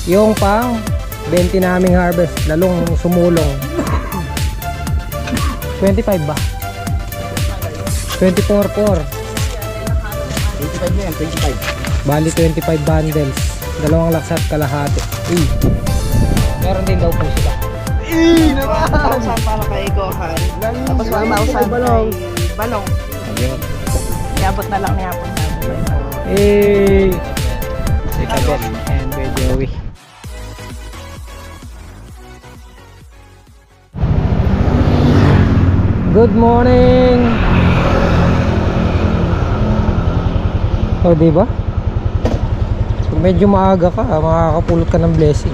Yung pang 20 naming harvest, lalong sumulong. 25 ba? 24-4. 25 na yan, 25. Bali 25 bundles. Dalawang laksat kalahati. Meron din daw po sila. Naman! 1,000 para kay Gohan. Tapos 1,000 kay Balong. Ayun. Iabot na lang niya po. Si Kabet and Kuya Joey. Good morning! O diba? Kung medyo maaga ka, makakapulot ka ng blessing.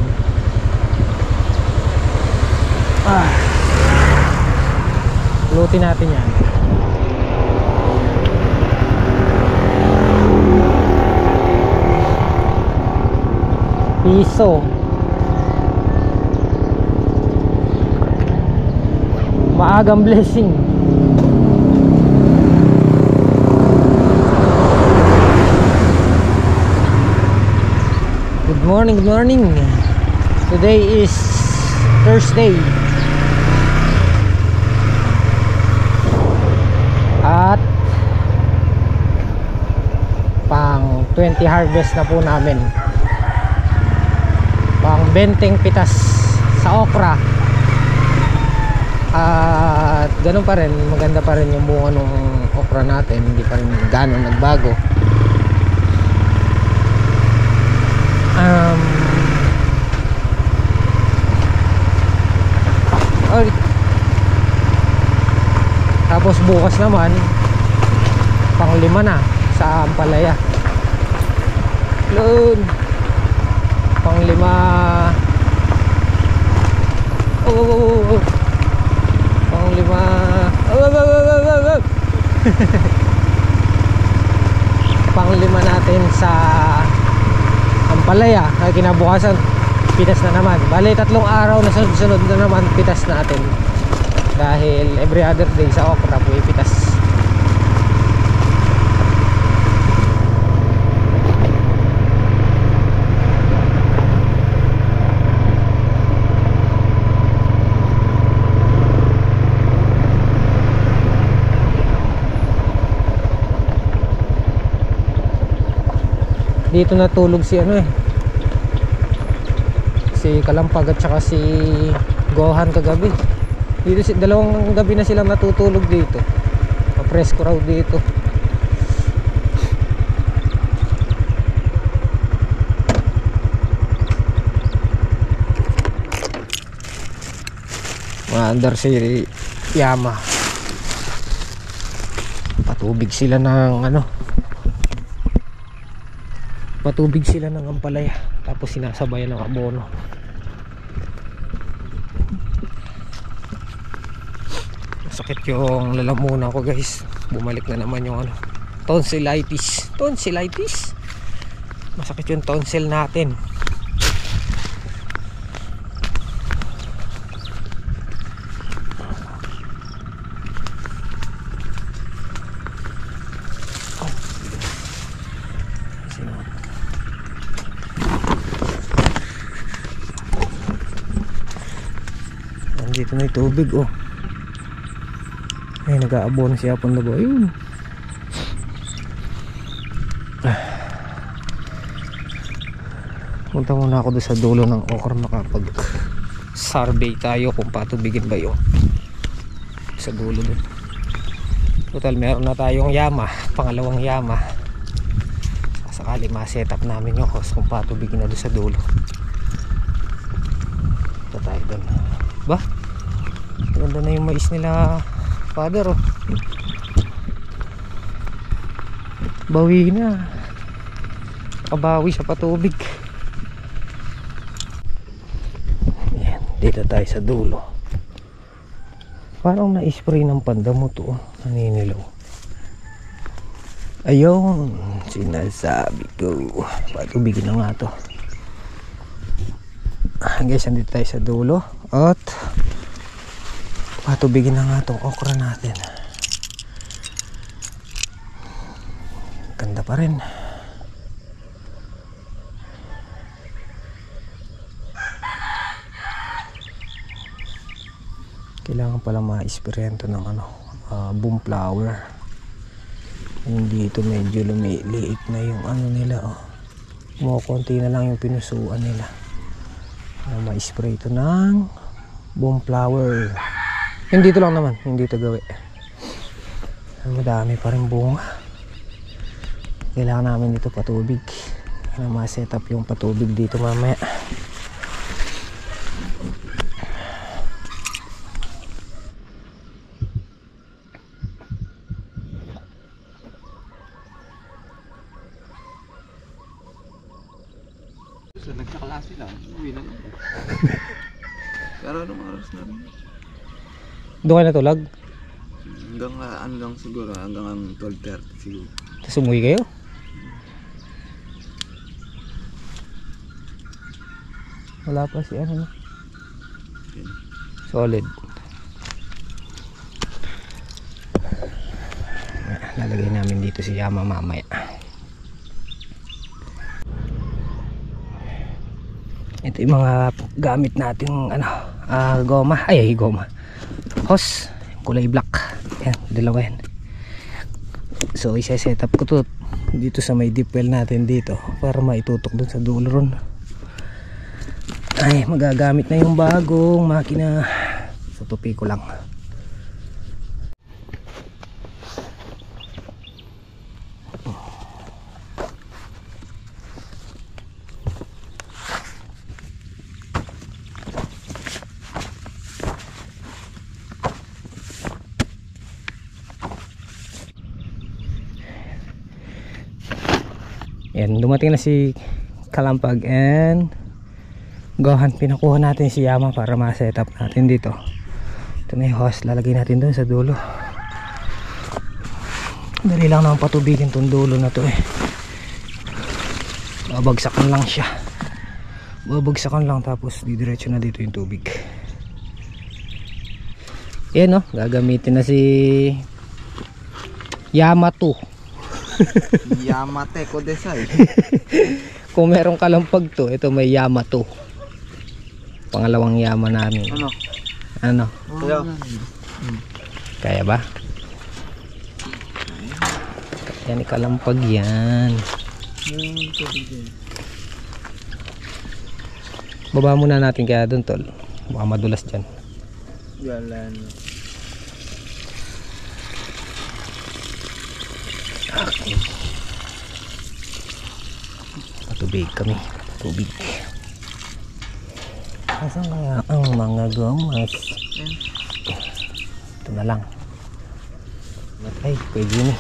Pulutin natin yan. Piso. Maagang blessing. Good morning, good morning. Today is Thursday. At pang 20 harvest na po namin. Pang 20 pitas sa okra. At ganun pa rin, maganda pa rin yung bunga ng okra natin, hindi pa rin gano'n nagbago. Tapos bukas naman pang 5 na sa Ampalaya. Loon pang 5. Pang 5. Pang 5 natin sa Ampalaya. Kinabukasan pitas na naman. Bali 3 araw na sunod-sunod na naman pitas natin. Dahil every other day sa okra po ipitas. Dito natulog si si Kalampag at saka si Gohan kagabi. Dito dalawang gabi na silang natutulog dito. Presko raw dito. Maandar si Yama. Patubig sila ng patubig sila ng Ampalaya. Tapos sinasabayan ng abono. Sakit yung lalamunan ko guys. Bumalik na naman yung tonsillitis. Tonsillitis. Masakit yung tonsil natin. Nandito na yung tubig ay nag-aabono siya pang labo. Ayun. Punta muna ako doon sa dulo ng okra, makapag survey tayo kung patubigin ba yung sa dulo doon. Total meron na tayong Yama, pangalawang Yama. Sakali ma-set up namin yung host kung patubigin na doon sa dulo. Punta tayo doon. Ba? Ganda na yung mais nila Father bawi na, kabawi sa patubig. Yan, dito tayo sa dulo. Parang na-spray ng pandamo to, naninilaw. Ayun, sinasabi ko, patubigin na nga to. Guys, andito tayo sa dulo at patubigin na nga itong okra natin. Ganda pa rin. Kailangan pala ma-isperento ng boom flower. Hindi ito medyo lumiliit na yung nila konti na lang yung pinusuan nila. Ma-spray ito ng boom flower. Hindi ito lang naman, hindi ito gawi. Madami pa rin bunga. Kailangan namin dito patubig. Ma-set up yung patubig dito mamaya. So, nagkaklase lang. Uwi na lang. Pero anong oras na rin? Doon kayo natulog? Hanggang ano lang siguro, hanggang 12:30 siguro. Tapos umuwi kayo? Wala pa si solid. Lalagay namin dito si Yama mamaya. Ito yung mga gamit nating goma. Goma. Hose, kulay black. Yan, dalawa yan. So isa-set up ko to dito sa may deep well natin dito para maitutok dun sa dulo ron. Ay, magagamit na yung bagong makina. So tupi ko lang. Yan, dumating na si Kalampag and Gohan. Pinakuha natin si Yama para ma-set up natin dito. Ito may hose, lalagay natin doon sa dulo. Dali lang naman patubigin itong dulo na to babagsakan lang siya. Babagsakan lang tapos didiretso na dito yung tubig. Yan gagamitin na si Yama 2. Yamate ko desay. Kung merong Kalampag to, ito may Yama 2. Pangalawang Yama namin. Ano? Kaya ba? Yan ni Kalampag yan. Baba muna natin kaya dun tol. Baka madulas dyan. Galan. Okay. Patubig kami. Patubig. Asan kaya ang mga gomas? Ito na lang. Ay, pwede yun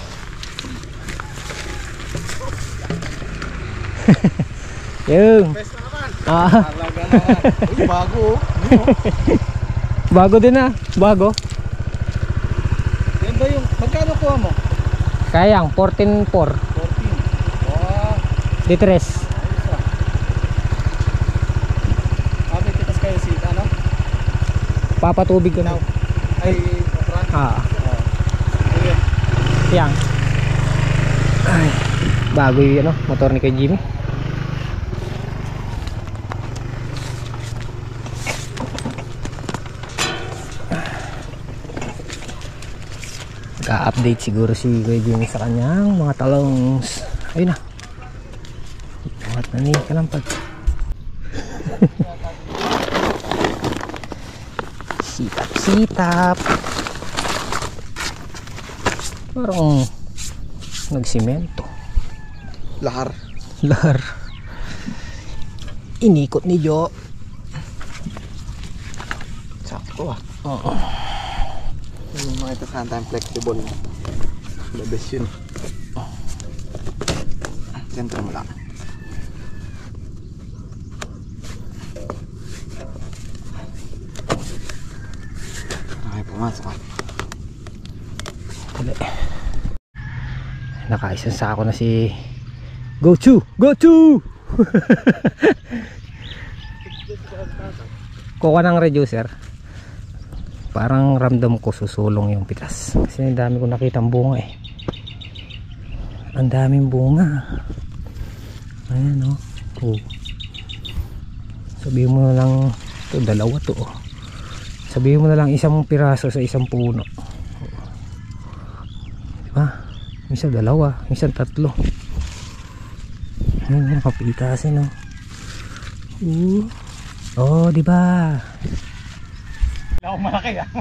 yung Talaga naman. Uy, bago. Bago din bago. Yan ba yung, magkano kuha mo? Kayang 14.4 14. Wow. litres. May titas kayo si Papatubig ko na. Ay, Frank. Yang. Ay, bago yung motor ni kay Jimmy. Ka-update siguro si Kuya Jimmy sa kanyang mga talongs. Ayun na. Buhat na ni Kalampag. Sitap. Parang nagsimento. Lahar. Inikot ni Jo. Sakto Oo. Yung mga ito saan tayong flexible. The best yun. Sentro mo lang. Okay, pumasok ka. Dali. Nakaisang sako na si Go to! Kuha ng reducer. Parang ramdam ko susulong yung pitas kasi ang dami ko nakitang bunga ang daming bunga. Ayan sabihin mo na lang ito, dalawa to Sabihin mo na lang isang piraso sa isang puno. Diba? Minsan dalawa, minsan tatlo. Ayun, nakapitasin, oh. Oh, diba? Ako malaki ah.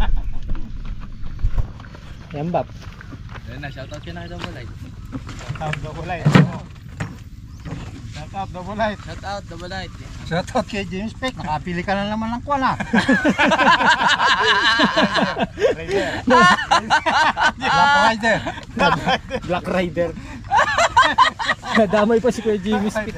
Yan, Bap. Ayun na, shoutout ka na kay Double Light. Shoutout Double Light. Shoutout Double Light. Shoutout Double Light. Shoutout kay James Peck. Nakapili ka na naman ng kwan ah. Black Rider. Black Rider. Nadamay pa si Kuya Jimmy Speak.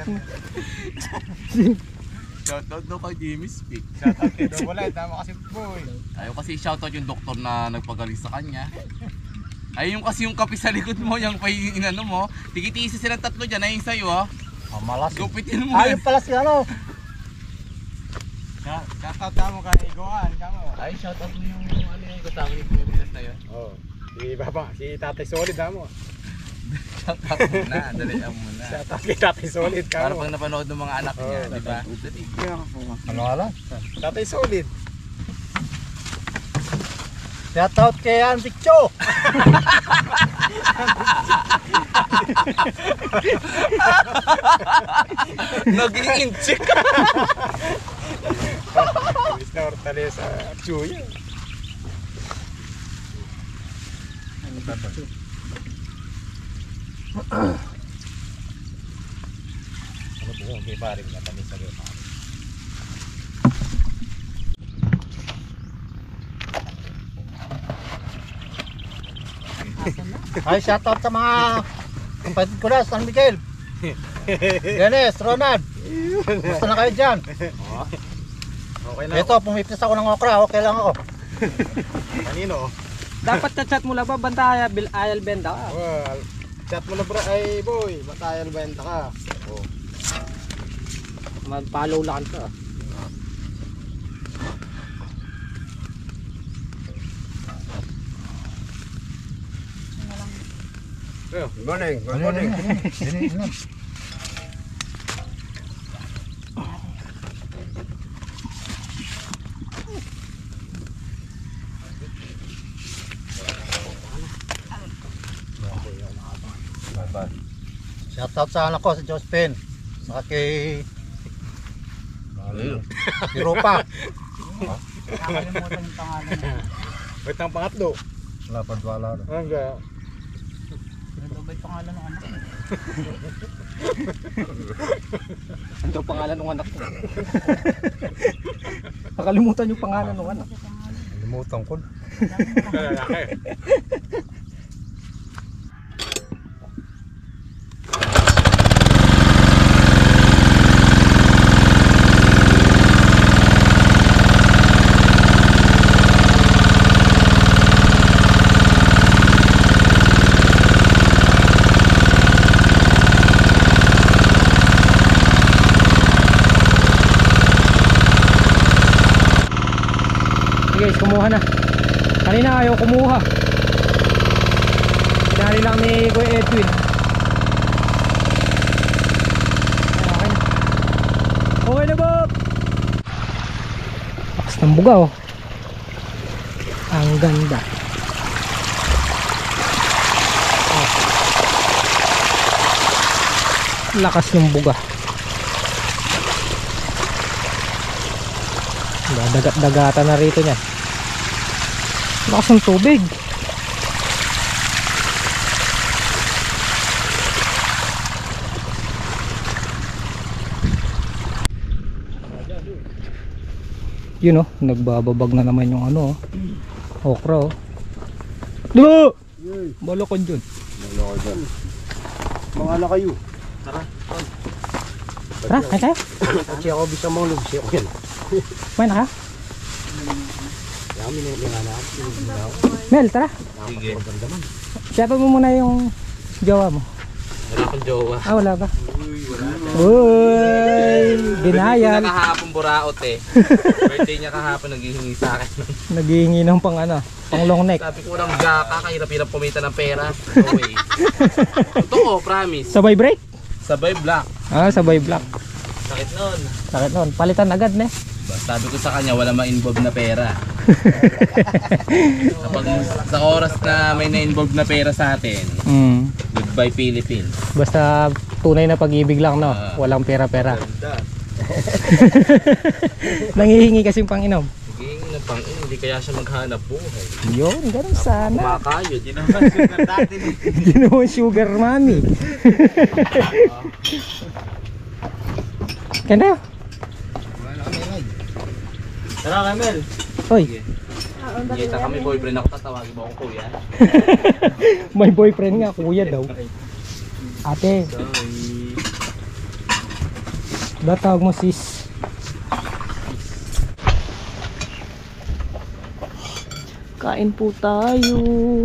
Shoutout daw kay Jimmy Speak. Shoutout kay Double Light. Tama kasi boy. Ayaw kasi shoutout yung doktor na nagpagaling sa kanya. Ay yung kasi yung kape sa likod mo, yung inano mo. Tigitiisa silang tatlo dyan, ayun sa'yo ha. Malas. Gupitin mo Ayun pala si ano. Shoutout tamo kay Igoan. Kamo. Ay, shoutout mo yung ano yung kasama ni Pilipinas na yun. Oh. Si Baba, si Tatay Solid mo. Shoutout mo na, dalihan mo na. Shoutout kay Tatay Solid Para kamo. pag napanood ng mga anak niya, di ba? Ano ala? Tatay Solid. Shoutout kay Antik Cho. Naging inchik. Miss na Hortaleza Chuya. Ano po kung may paring na tamis sa gaya? Ay, shoutout sa mga kapatid ko na, San Miguel. Dennis, Ronald. Basta na kayo dyan. Okay na. Ito, pumipis ako ng okra, okay lang ako. Kanino? Dapat chat mo lang ba banta ayal benda ka? Well, chat mo na bro, ay boy, matayal benta ka. Oh. Mag-follow lang ka. Good morning, good morning. Shoutout sa anak ko, si Josephine. Saka kay si Rupa. Nakalimutan yung pangalan niya. Wait ang pangatlo. Wala pa wala. Hangga. Ano ba yung pangalan ng anak? Ano ang pangalan ng anak ko? Nakalimutan yung pangalan ng anak. Limutan ko. Guys, kumuha na. Kanina ayaw kumuha. Pinali lang ni Kuya Edwin. Okay na. Okay na, Bob! Lakas ng buga, oh. Ang ganda. Oh. Lakas ng buga. Dagat-dagatan na rito niyan. Lakas ng tubig. Yun oh, nagbababag na naman yung ano oh. Okra oh. Diba? Balo ko dyan. Mga na kayo. Tara, kaya tayo? Kasi ako bisa mga lubsi ako yan. May na ka? Yami na nga. Mel, tara. Sige. Siapa mo muna yung jowa mo. Wala akong jowa. Ah, wala ba? Uy, wala na. Uy, dinayan. Birthday ko na kahapon buraot eh. Birthday niya kahapon naghihingi sa akin. Naghihingi ng pang ano, pang long neck. Sabi ko lang gaka, kahirap-hirap pumita ng pera. No way. Totoo, promise. Sabay break? Sabay black. Ah, sabay black. Sakit nun. Sakit noon. Palitan agad ne. Sabi ko sa kanya, wala ma-involve na pera. Kapag sa oras na may na-involve na pera sa atin, goodbye Philippines. Basta tunay na pag-ibig lang, no? Walang pera-pera. Nangihingi kasing panginom. Sige, hindi kaya siya maghanap buhay. Yun, ganun sana. Kumakayod, yun naman sugar natin. Hindi naman sugar mommy. Kanda? Tara, Kamel. Hoy, Kita kami boyfriend ako, tatawagin mo ako kuya. may boyfriend nga, kuya daw. Ate, Sorry. tawag mo sis. Kain po tayo.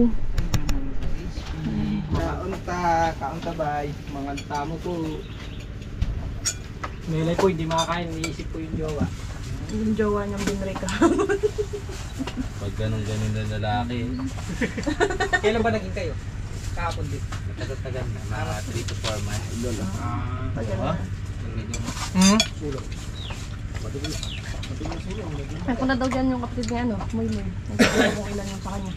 Kaunta bay, mga tamo po. Melay po, hindi makakain, iniisip ko yung jowa. Yung jowa niyang binreka. Pag ganun-ganun na lalaki, Kailan ba naging kayo? Kahapon din. matagal-tagal na, mga 3 to 4 months. Ay, kung na daw dyan yung kapatid niya, ano, muy. Nagsasabi kung ilan yung sa kanya.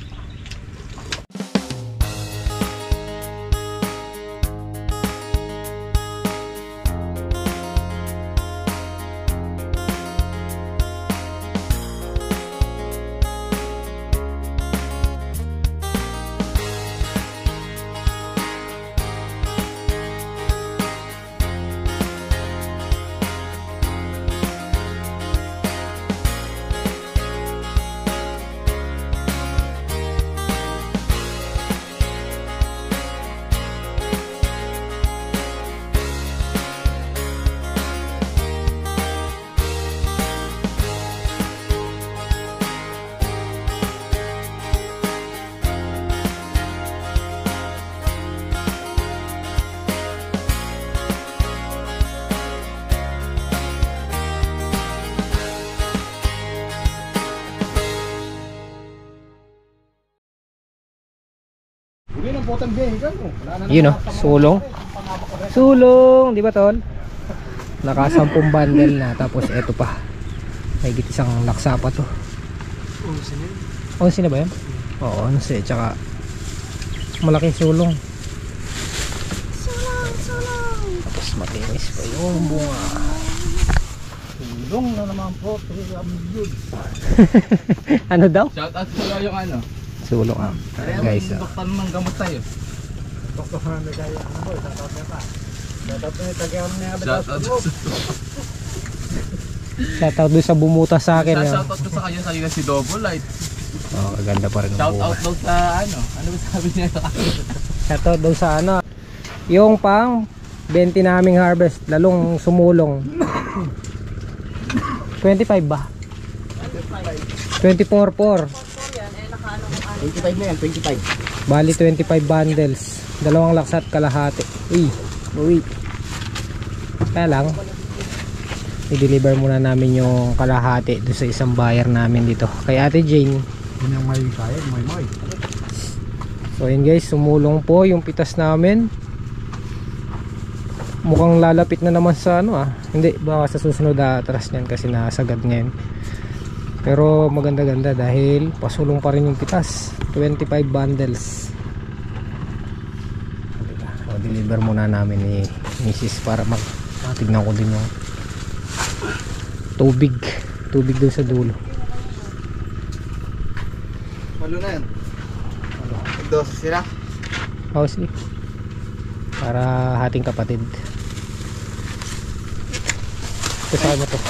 Yun o, sulong. Sulong, di ba tol? Naka 10 bundle na, tapos eto pa. May isang laksa pa to. 11 na ba yan? Oo, 11, tsaka malaking sulong. Tapos matinis pa yung bunga. Sulong na naman po. Ano daw? Shout out sa yung ano. Sulong ah. Guys, Yung doktor ng gamot tayo. Doktor na may kaya ano boy, tatawag ka pa. Dapat na itagyan niya Shout out. shoutout doon sa bumuta sa akin. Shout out ko sa kanya, sabi na si Double Light. Oh, kaganda pa rin ang Shout bunga. out daw sa ano. Ano ba sabi niya? Shoutout daw sa ano. Yung pang 20 naming harvest, lalong sumulong. 25 ba? 24-4. 25 na yan, 25. Bali 25 bundles. Dalawang laksa at kalahati. Uy. Kaya lang, i-deliver muna namin yung kalahati doon sa isang buyer namin dito. Kay Ate Jane. Yun yung may kaya, may. So yun guys, sumulong po yung pitas namin. Mukhang lalapit na naman sa ano ah. Hindi, baka sa susunod atras niyan kasi nasagad ngayon. Pero maganda-ganda dahil pasulong pa rin yung pitas. 25 bundles. So, deliver muna namin ni Mrs. para matignan ko din yung tubig doon sa dulo. Malo na yan. Dosa sila. Sige. Para hating kapatid. Kasama to.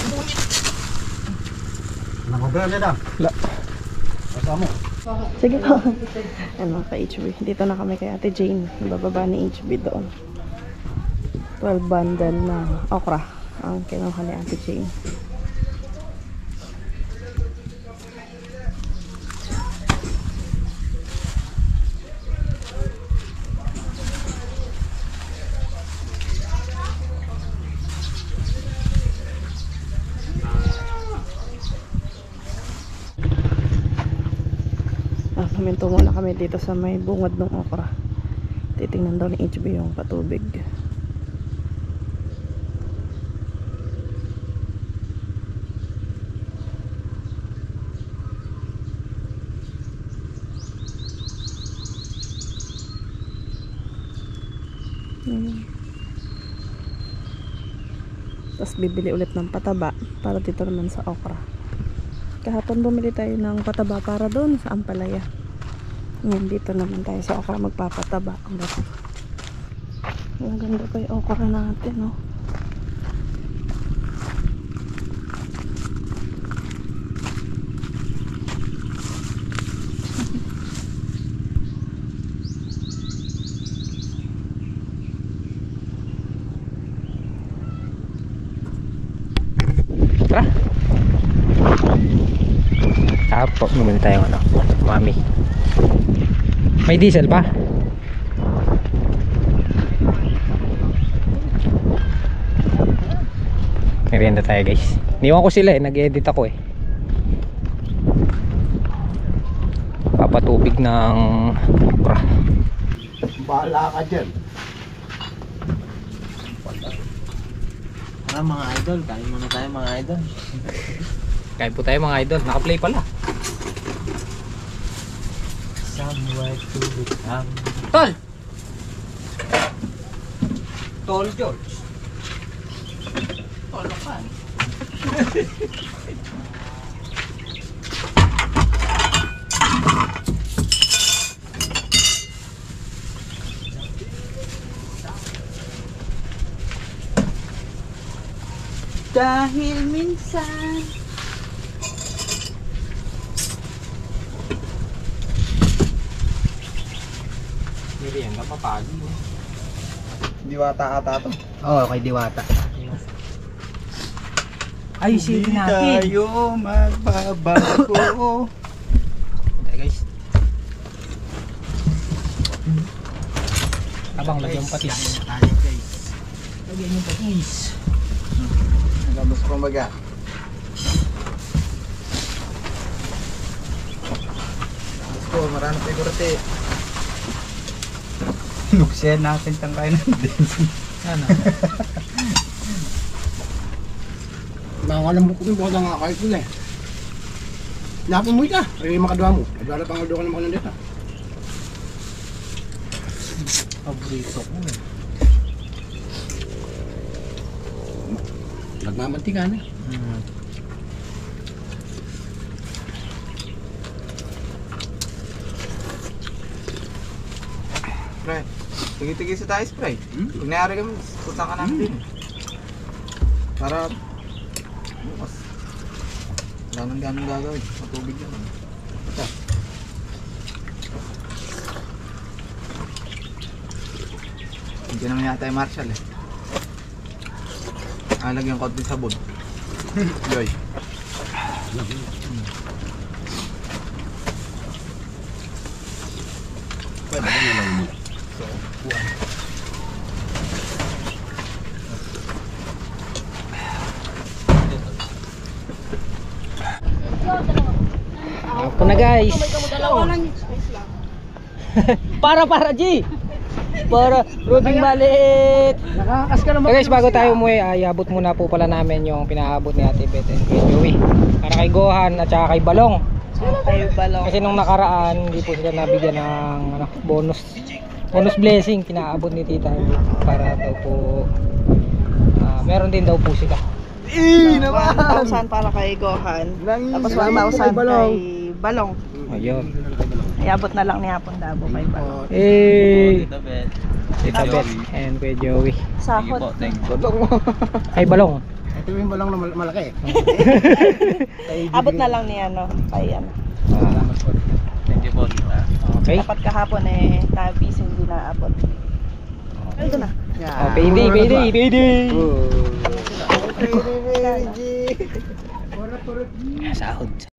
Nakabala na. Kasama. Sige po. Ano ka HB? Dito na kami kay Ate Jane. Bababa ni HB doon. 12 bundle na okra ang kinuha ni Ate Jane. Huminto muna kami dito sa may bungad ng okra. Titingnan daw ni HB yung patubig. Tapos bibili ulit ng pataba para dito naman sa okra. Kahapon bumili tayo ng pataba para doon sa ampalaya. Ngayon dito naman tayo sa okra magpapataba. Ang ganda pa yung okra natin, no? Tara. Tapo, bumili tayo ano, mami. May diesel pa? Merienda tayo guys. Niwan ko sila nag-edit ako Papatubig ng okra. Bahala ka dyan. Mga idol, kain muna tayo mga idol. Kain po tayo mga idol. Naka-play pala. Somewhere to become. Tol! Tol George. Tol ka. Dahil minsan Merienda pa pagi. Diwata ata to. Oo, kay Diwata. Ay, silipin natin. Hindi tayo magbabago. Tayo guys. Abang lagyan yung patis. Lagyan yung patis. Nagabos ko maga. Let's go, marami sigurate. Nuksen natin tang kain natin. Ano? Nangalam mo ko yung bukod nga kahit yun Napin mo ita, ay makadwa mo. Adwala pang aldo ka naman ng dito. Paborito ko Nagmamantika na. Pre, tigi-tigi sa tayo spray. Pag nayari kami, punta ka namin din. Para bukas. Wala nang ganong gagawin. Matubig naman. Ito. Hindi naman yata yung Marshall lagyan ko din sabon. Joy. Pwede ka na lang mo. Ako na guys. para G. Para Roding Malit. Nakakas ka naman. So guys, bago tayo umuwi, iabot muna po pala namin yung pinaabot ni Ate Beth and Kuya Joey. Para kay Gohan at saka kay Balong. tayo balong. Kasi nung nakaraan, hindi po sila nabigyan ng bonus blessing pinaabot ni Tita para daw po meron din daw po sila. 1,000 para kay Gohan. Tapos 1,000 kay Balong. Ayun. Iabot na lang ni Hapon Dabo kay Balong. Tita Beth and Kuya Joey. Sahod. Kay Balong. Ito yung balang na malaki. Abot na lang ni kay Thank you po. Okay. Dapat kahapon tayo piso hindi naabot. Ito na. Payday. Sahod.